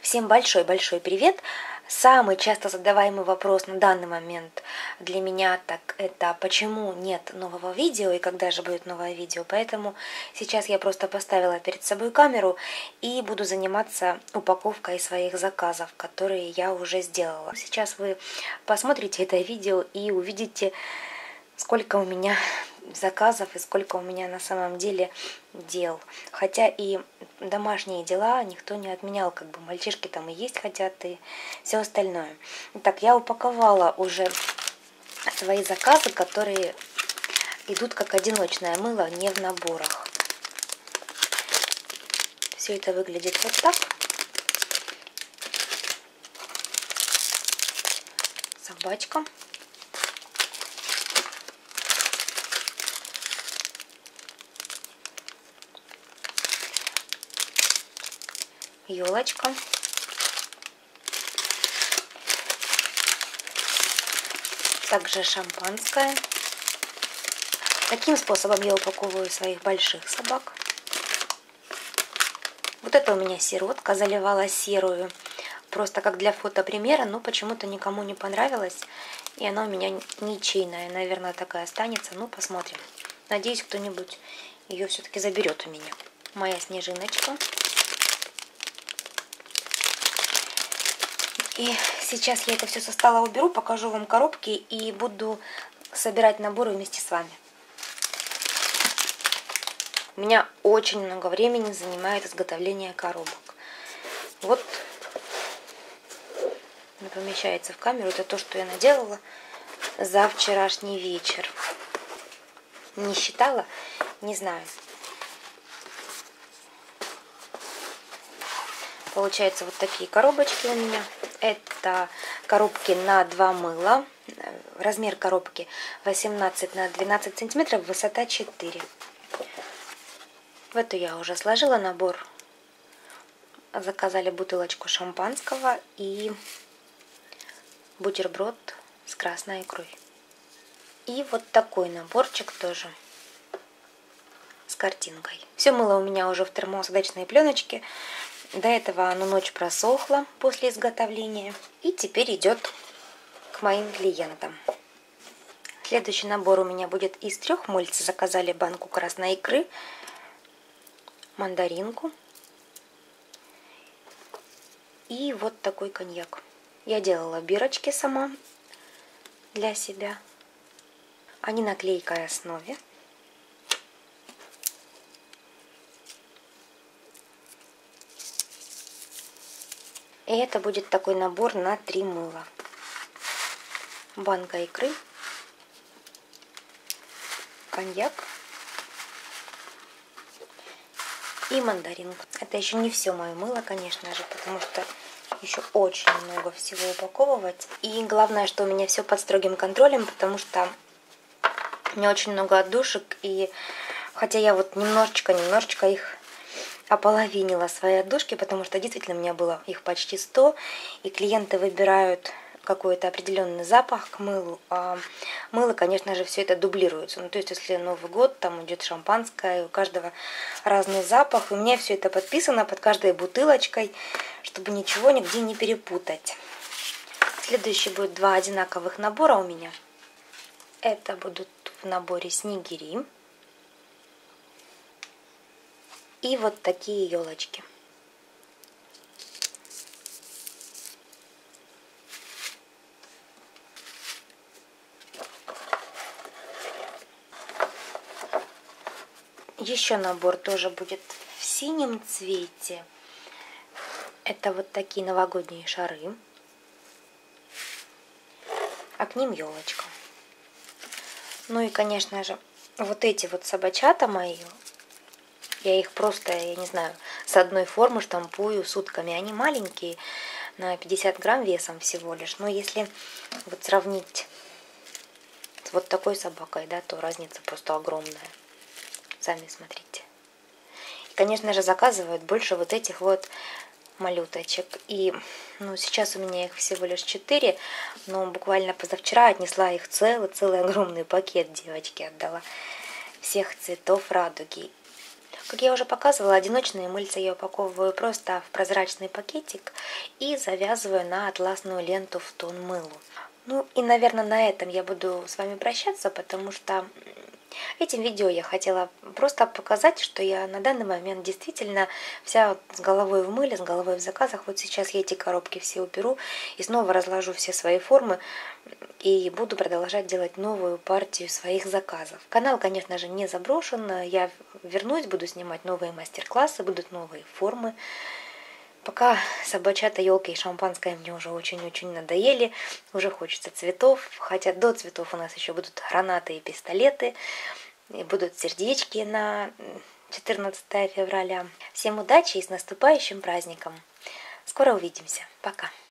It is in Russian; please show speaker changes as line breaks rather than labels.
Всем большой-большой привет! Самый часто задаваемый вопрос на данный момент для меня так это почему нет нового видео и когда же будет новое видео. Поэтому сейчас я просто поставила перед собой камеру и буду заниматься упаковкой своих заказов, которые я уже сделала. Сейчас вы посмотрите это видео и увидите, сколько у меня заказов и сколько у меня на самом деле дел. Хотя и домашние дела никто не отменял, как бы мальчишки там и есть хотят и все остальное. Итак, я упаковала уже свои заказы, которые идут как одиночное мыло, не в наборах. Все это выглядит вот так. Собачка. Елочка. Также шампанское. Таким способом я упаковываю своих больших собак. Вот это у меня сиротка, заливала серую. Просто как для фотопримера, но почему-то никому не понравилось. И она у меня ничейная. Наверное, такая останется. Ну, посмотрим. Надеюсь, кто-нибудь ее все-таки заберет у меня. Моя снежиночка. И сейчас я это все со стола уберу, покажу вам коробки и буду собирать наборы вместе с вами. У меня очень много времени занимает изготовление коробок. Вот не помещается в камеру. Это то, что я наделала за вчерашний вечер. Не считала, не знаю. Получается вот такие коробочки у меня. Это коробки на 2 мыла. Размер коробки 18 на 12 сантиметров, высота 4. В эту я уже сложила набор. Заказали бутылочку шампанского и бутерброд с красной икрой. И вот такой наборчик тоже с картинкой. Все мыло у меня уже в термоусадочной пленочке. До этого оно ночь просохло после изготовления. И теперь идет к моим клиентам. Следующий набор у меня будет из 3 мыльц. Заказали банку красной икры, мандаринку и вот такой коньяк. Я делала бирочки сама для себя. Они на клейкой основе. И это будет такой набор на 3 мыла. Банка икры, коньяк и мандаринка. Это еще не все мое мыло, конечно же, потому что еще очень много всего упаковывать. И главное, что у меня все под строгим контролем, потому что у меня очень много отдушек. И хотя я вот немножечко их ополовинила свои отдушки, потому что действительно у меня было их почти 100, и клиенты выбирают какой-то определенный запах к мылу, а мыло, конечно же, все это дублируется. Ну, то есть, если Новый год, там идет шампанское, у каждого разный запах, и у меня все это подписано под каждой бутылочкой, чтобы ничего нигде не перепутать. Следующий будет 2 одинаковых набора у меня. Это будут в наборе снегири. И вот такие елочки. Еще набор тоже будет в синем цвете. Это вот такие новогодние шары. А к ним елочка. Ну и, конечно же, вот эти вот собачата мои. Я их просто, я не знаю, с одной формы штампую сутками. Они маленькие, на 50 грамм весом всего лишь. Но если вот сравнить с вот такой собакой, да, то разница просто огромная. Сами смотрите. И, конечно же, заказывают больше вот этих вот малюточек. И сейчас у меня их всего лишь 4, но буквально позавчера отнесла их целый огромный пакет девочке отдала. Всех цветов радуги. Как я уже показывала, одиночные мыльца я упаковываю просто в прозрачный пакетик и завязываю на атласную ленту в тон мылу. Ну и, наверное, на этом я буду с вами прощаться, потому что этим видео я хотела просто показать, что я на данный момент действительно вся с головой в мыле, с головой в заказах. Вот сейчас я эти коробки все уберу и снова разложу все свои формы и буду продолжать делать новую партию своих заказов. Канал, конечно же, не заброшен. Я вернусь, буду снимать новые мастер-классы, будут новые формы. Пока собачата, елки и шампанское мне уже очень-очень надоели, уже хочется цветов, хотя до цветов у нас еще будут гранаты и пистолеты, и будут сердечки на 14 февраля. Всем удачи и с наступающим праздником! Скоро увидимся. Пока!